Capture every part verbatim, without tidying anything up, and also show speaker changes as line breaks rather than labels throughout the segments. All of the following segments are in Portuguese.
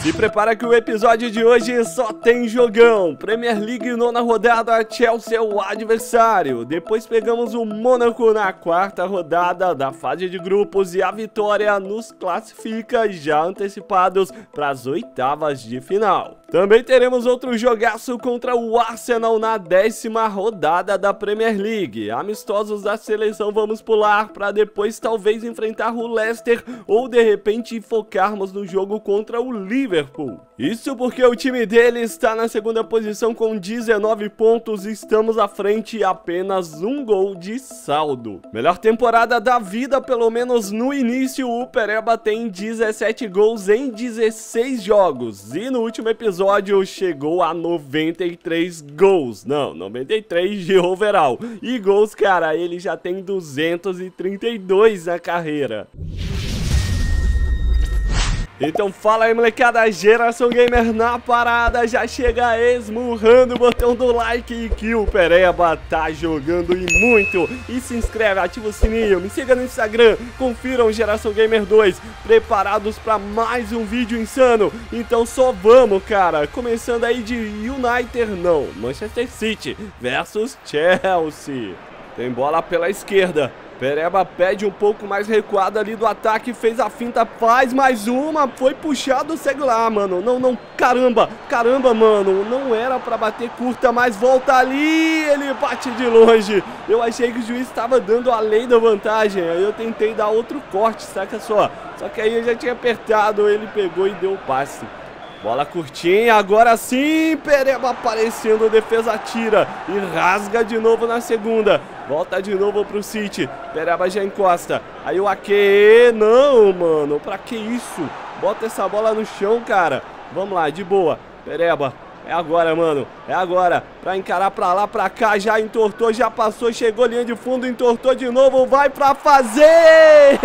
Se prepara que o episódio de hoje só tem jogão. Premier League nona rodada, Chelsea é o adversário. Depois pegamos o Mônaco na quarta rodada da fase de grupos e a vitória nos classifica já antecipados para as oitavas de final. Também teremos outro jogaço contra o Arsenal na décima rodada da Premier League. Amistosos da seleção vamos pular para depois talvez enfrentar o Leicester ou de repente focarmos no jogo contra o Liverpool. Isso porque o time dele está na segunda posição com dezenove pontos e estamos à frente apenas um gol de saldo. Melhor temporada da vida, pelo menos no início, o Pereba tem dezessete gols em dezesseis jogos e no último episódio chegou a noventa e três gols, não, noventa e três de overall, e gols, cara, ele já tem duzentos e trinta e dois na carreira. Então fala aí, molecada, Geração Gamer na parada, já chega esmurrando o botão do like que o Pereba tá jogando e muito. E se inscreve, ativa o sininho, me siga no Instagram, confiram Geração Gamer dois, preparados para mais um vídeo insano. Então só vamos, cara, começando aí de United, não, Manchester City versus Chelsea. Tem bola pela esquerda. Pereba pede um pouco mais recuado ali do ataque, fez a finta, faz mais uma, foi puxado, segue lá, mano, não, não, caramba, caramba, mano, não era pra bater curta, mas volta ali, ele bate de longe. Eu achei que o juiz estava dando a lei da vantagem, aí eu tentei dar outro corte, saca só, só que aí eu já tinha apertado, ele pegou e deu o passe. Bola curtinha, agora sim, Pereba aparecendo, defesa tira e rasga de novo na segunda. Volta de novo pro City, Pereba já encosta, aí o Ake, não, mano, pra que isso? Bota essa bola no chão, cara. Vamos lá, de boa, Pereba, é agora, mano, é agora, pra encarar pra lá, pra cá, já entortou, já passou, chegou linha de fundo, entortou de novo, vai pra fazer!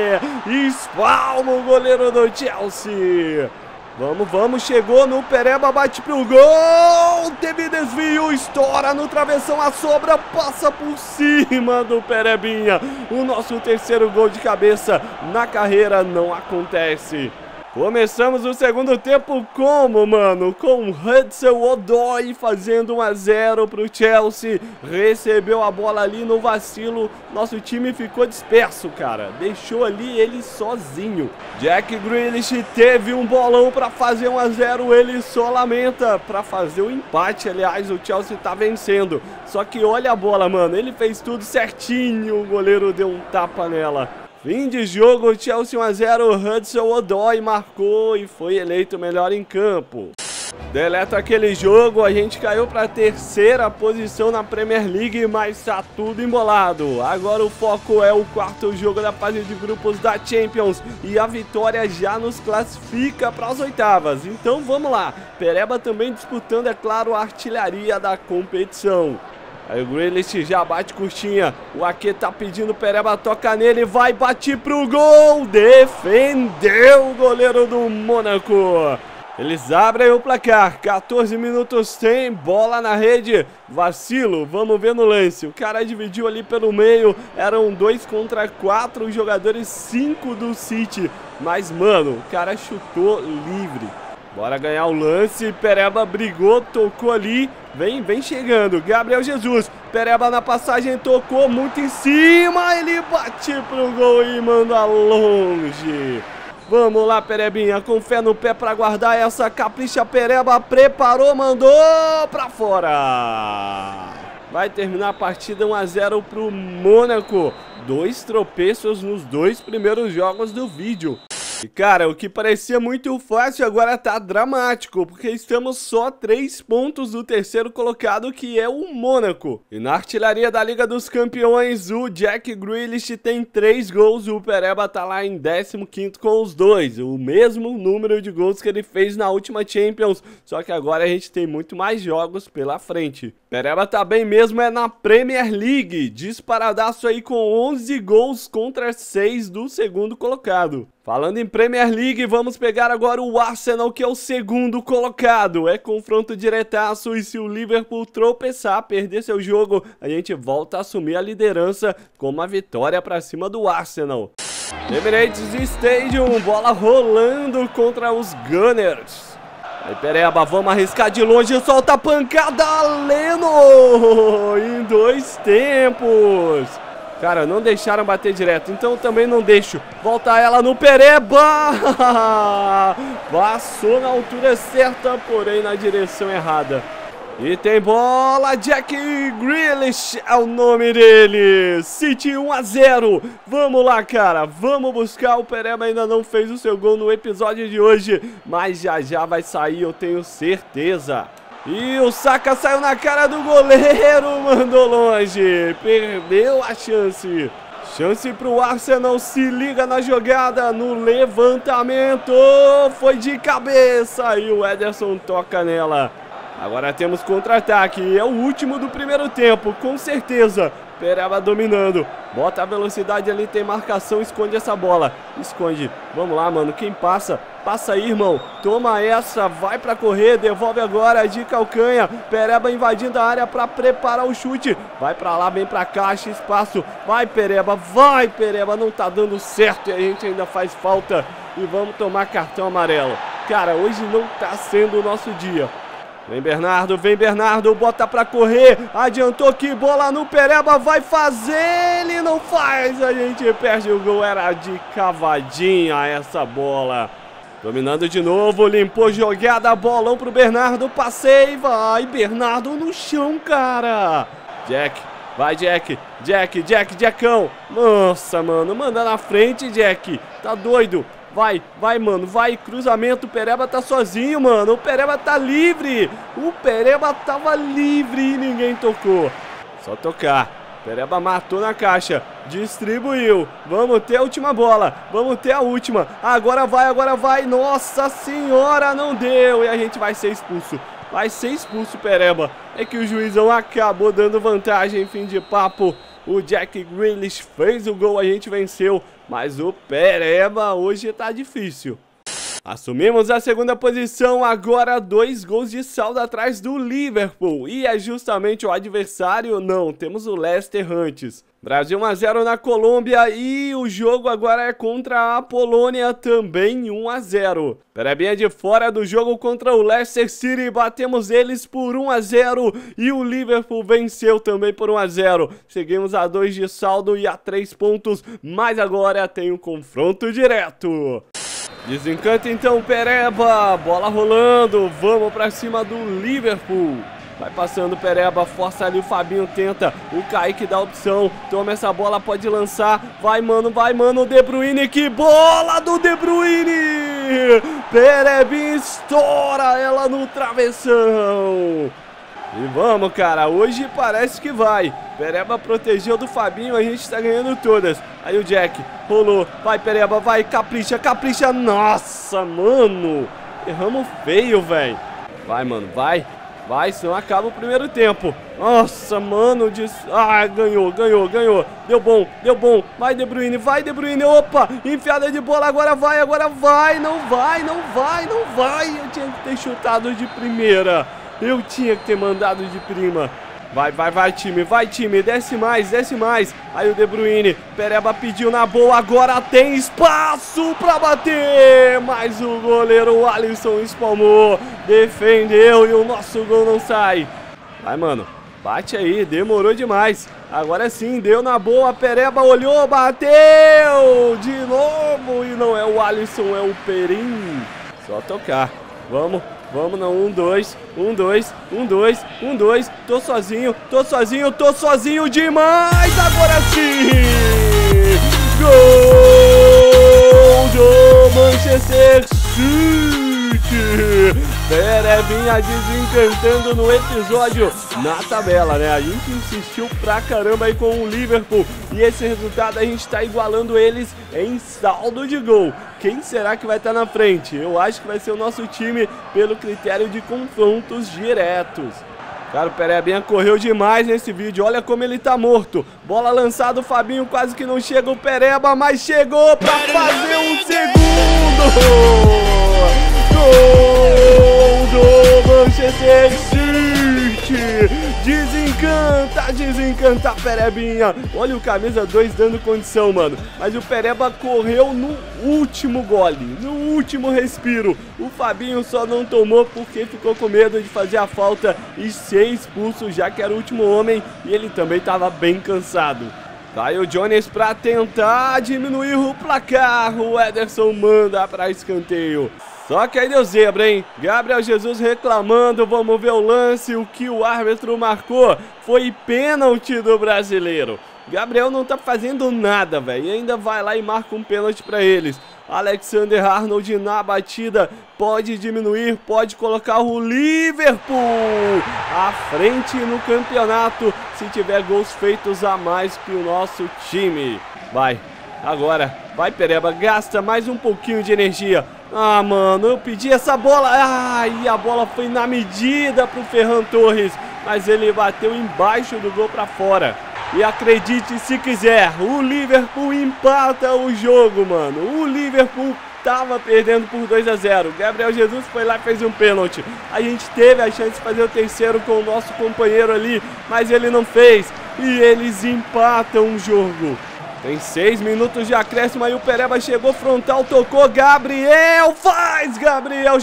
Espalma o goleiro do Chelsea. Vamos, vamos, chegou no Pereba, bate pro gol, teve desvio, estoura no travessão, a sobra passa por cima do Perebinha. O nosso terceiro gol de cabeça na carreira não acontece. Começamos o segundo tempo como, mano? Com Hudson-Odoi fazendo um a zero pro Chelsea. Recebeu a bola ali no vacilo. Nosso time ficou disperso, cara. Deixou ali ele sozinho. Jack Grealish teve um bolão pra fazer um a zero. Ele só lamenta pra fazer o empate. Aliás, o Chelsea tá vencendo. Só que olha a bola, mano. Ele fez tudo certinho. O goleiro deu um tapa nela. Fim de jogo, Chelsea um a zero, Hudson-Odoi marcou e foi eleito melhor em campo. Deleta aquele jogo, a gente caiu para a terceira posição na Premier League, mas tá tudo embolado. Agora o foco é o quarto jogo da fase de grupos da Champions e a vitória já nos classifica para as oitavas. Então vamos lá, Pereba também disputando, é claro, a artilharia da competição. Aí o Grealish já bate curtinha, o Ake tá pedindo, Pereba toca nele, vai, bate pro gol, defendeu o goleiro do Mônaco. Eles abrem o placar, quatorze minutos tem, bola na rede, vacilo, vamos ver no lance. O cara dividiu ali pelo meio, eram dois contra quatro jogadores, cinco do City. Mas, mano, o cara chutou livre. Bora ganhar o lance, Pereba brigou, tocou ali, vem, vem chegando, Gabriel Jesus, Pereba na passagem, tocou muito em cima, ele bate pro gol e manda longe. Vamos lá, Perebinha, com fé no pé pra guardar essa, capricha Pereba, preparou, mandou pra fora. Vai terminar a partida um a zero pro Mônaco, dois tropeços nos dois primeiros jogos do vídeo. E cara, o que parecia muito fácil agora tá dramático, porque estamos só três pontos do terceiro colocado, que é o Mônaco. E na artilharia da Liga dos Campeões, o Jack Grealish tem três gols, o Pereba tá lá em décimo quinto com os dois, o mesmo número de gols que ele fez na última Champions, só que agora a gente tem muito mais jogos pela frente. Pereba tá bem mesmo é na Premier League, disparadaço aí com onze gols contra seis do segundo colocado. Falando em Premier League, vamos pegar agora o Arsenal, que é o segundo colocado. É confronto diretaço e se o Liverpool tropeçar, perder seu jogo, a gente volta a assumir a liderança com uma vitória para cima do Arsenal. Emirates Stadium, bola rolando contra os Gunners. Aí Pereba, vamos arriscar de longe, solta a pancada, Leno, em dois tempos. Cara, não deixaram bater direto, então também não deixo. Volta ela no Pereba. Passou na altura certa, porém na direção errada. E tem bola, Jack Grealish é o nome dele. City um a zero. Vamos lá, cara, vamos buscar. O Pereba ainda não fez o seu gol no episódio de hoje, mas já já vai sair, eu tenho certeza. E o Saka saiu na cara do goleiro, mandou longe, perdeu a chance. Chance pro Arsenal, se liga na jogada, no levantamento, foi de cabeça e o Ederson toca nela. Agora temos contra-ataque, é o último do primeiro tempo, com certeza. Pereba dominando, bota a velocidade ali, tem marcação, esconde essa bola. Esconde, vamos lá, mano, quem passa? Passa aí, irmão, toma essa, vai pra correr, devolve agora de calcanha. Pereba invadindo a área pra preparar o chute. Vai pra lá, vem pra cá, acha espaço. Vai, Pereba, vai, Pereba, não tá dando certo e a gente ainda faz falta. E vamos tomar cartão amarelo. Cara, hoje não tá sendo o nosso dia. Vem Bernardo, vem Bernardo, bota pra correr, adiantou que bola no Pereba, vai fazer, ele não faz, a gente perde o gol, era de cavadinha essa bola. Dominando de novo, limpou jogada, bolão pro Bernardo, passei, vai Bernardo no chão, cara. Jack, vai Jack, Jack, Jack, Jackão, nossa, mano, manda na frente, Jack, tá doido. Vai, vai, mano, vai, cruzamento, o Pereba tá sozinho, mano, o Pereba tá livre, o Pereba tava livre e ninguém tocou, só tocar, Pereba matou na caixa, distribuiu, vamos ter a última bola, vamos ter a última, agora vai, agora vai, nossa senhora, não deu, e a gente vai ser expulso, vai ser expulso, Pereba, é que o juizão acabou dando vantagem, fim de papo. O Jack Grealish fez o gol, a gente venceu, mas o Pereba hoje tá difícil. Assumimos a segunda posição, agora dois gols de saldo atrás do Liverpool. E é justamente o adversário? Não, temos o Leicester antes. Brasil um a zero na Colômbia e o jogo agora é contra a Polônia, também um a zero. Perebinha de fora do jogo contra o Leicester City, batemos eles por um a zero e o Liverpool venceu também por um a zero. Seguimos a dois de saldo e a três pontos, mas agora tem um confronto direto. Desencanta então Pereba, bola rolando, vamos pra cima do Liverpool. Vai passando Pereba, força ali o Fabinho, tenta, o Kaique dá opção, toma essa bola, pode lançar, vai mano, vai mano, De Bruyne, que bola do De Bruyne! Perebinha estoura ela no travessão. E vamos, cara, hoje parece que vai. Pereba protegeu do Fabinho, a gente tá ganhando todas. Aí o Jack, rolou, vai Pereba, vai, capricha, capricha. Nossa, mano, erramos feio, velho. Vai, mano, vai, vai, senão acaba o primeiro tempo. Nossa, mano, diz... ah, ganhou, ganhou, ganhou. Deu bom, deu bom, vai De Bruyne, vai De Bruyne, opa, enfiada de bola, agora vai, agora vai. Não vai, não vai, não vai. Eu tinha que ter chutado de primeira. Eu tinha que ter mandado de prima. Vai, vai, vai, time, vai, time, desce mais, desce mais. Aí o De Bruyne, Pereba pediu na boa, agora tem espaço pra bater. Mas o goleiro Alisson espalmou, defendeu e o nosso gol não sai. Vai, mano, bate aí, demorou demais. Agora sim, deu na boa, Pereba olhou, bateu de novo. E não é o Alisson, é o Perim. Só tocar, vamos. Vamos não, um, dois, um, dois, um, dois, um, dois, tô sozinho, tô sozinho, tô sozinho demais, agora sim! Gol do Manchester City! Perebinha desencantando no episódio, na tabela, né? A gente insistiu pra caramba aí com o Liverpool e esse resultado a gente tá igualando eles em saldo de gol. Quem será que vai estar na frente? Eu acho que vai ser o nosso time pelo critério de confrontos diretos. Cara, o Perebinha correu demais nesse vídeo, olha como ele tá morto. Bola lançada, o Fabinho quase que não chega, o Pereba, mas chegou pra fazer um segundo! Gol do Manchester City! Desencanta pra desencantar Perebinha. Olha o camisa dois dando condição, mano. Mas o Pereba correu no último gole, no último respiro. O Fabinho só não tomou porque ficou com medo de fazer a falta e ser expulso, já que era o último homem e ele também tava bem cansado. Vai o Jones pra tentar diminuir o placar. O Ederson manda pra escanteio. Só que aí deu zebra, hein? Gabriel Jesus reclamando. Vamos ver o lance. O que o árbitro marcou foi pênalti do brasileiro. Gabriel não tá fazendo nada, velho. E ainda vai lá e marca um pênalti pra eles. Alexander Arnold na batida. Pode diminuir, pode colocar o Liverpool à frente no campeonato se tiver gols feitos a mais que o nosso time. Vai, agora, vai Pereba, gasta mais um pouquinho de energia. Ah, mano, eu pedi essa bola. Ah, e a bola foi na medida pro Ferran Torres, mas ele bateu embaixo do gol pra fora. E acredite se quiser, o Liverpool empata o jogo, mano. O Liverpool tava perdendo por dois a zero. Gabriel Jesus foi lá e fez um pênalti. A gente teve a chance de fazer o terceiro com o nosso companheiro ali, mas ele não fez. E eles empatam o jogo. Tem seis minutos de acréscimo, aí o Pereba chegou frontal, tocou, Gabriel, faz Gabriel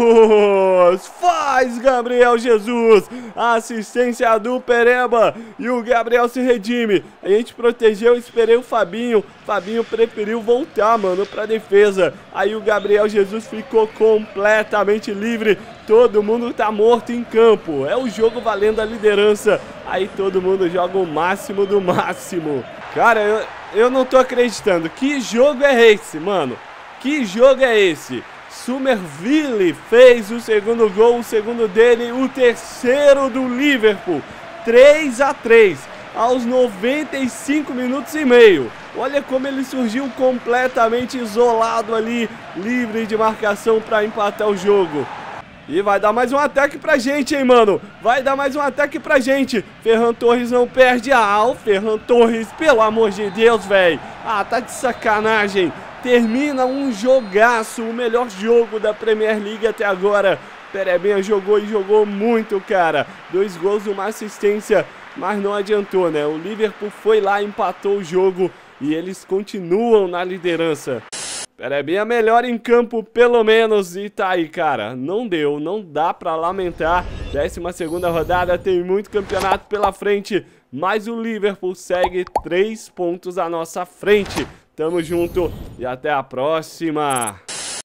Jesus, faz Gabriel Jesus, a assistência do Pereba e o Gabriel se redime. A gente protegeu, esperei o Fabinho, Fabinho preferiu voltar, mano, pra defesa. Aí o Gabriel Jesus ficou completamente livre, todo mundo tá morto em campo, é o jogo valendo a liderança, aí todo mundo joga o máximo do máximo. Cara, eu, eu não tô acreditando. Que jogo é esse, mano? Que jogo é esse? Summerville fez o segundo gol, o segundo dele, o terceiro do Liverpool. três a três aos noventa e cinco minutos e meio. Olha como ele surgiu completamente isolado ali, livre de marcação para empatar o jogo. E vai dar mais um ataque pra gente, hein, mano? Vai dar mais um ataque pra gente. Ferran Torres não perde. Ah, o Ferran Torres, pelo amor de Deus, velho. Ah, tá de sacanagem. Termina um jogaço, o melhor jogo da Premier League até agora. Perebinha jogou e jogou muito, cara. Dois gols, uma assistência, mas não adiantou, né? O Liverpool foi lá, empatou o jogo e eles continuam na liderança. Perebinha melhor em campo, pelo menos, e tá aí, cara, não deu, não dá pra lamentar. Décima segunda rodada, tem muito campeonato pela frente, mas o Liverpool segue três pontos à nossa frente. Tamo junto e até a próxima.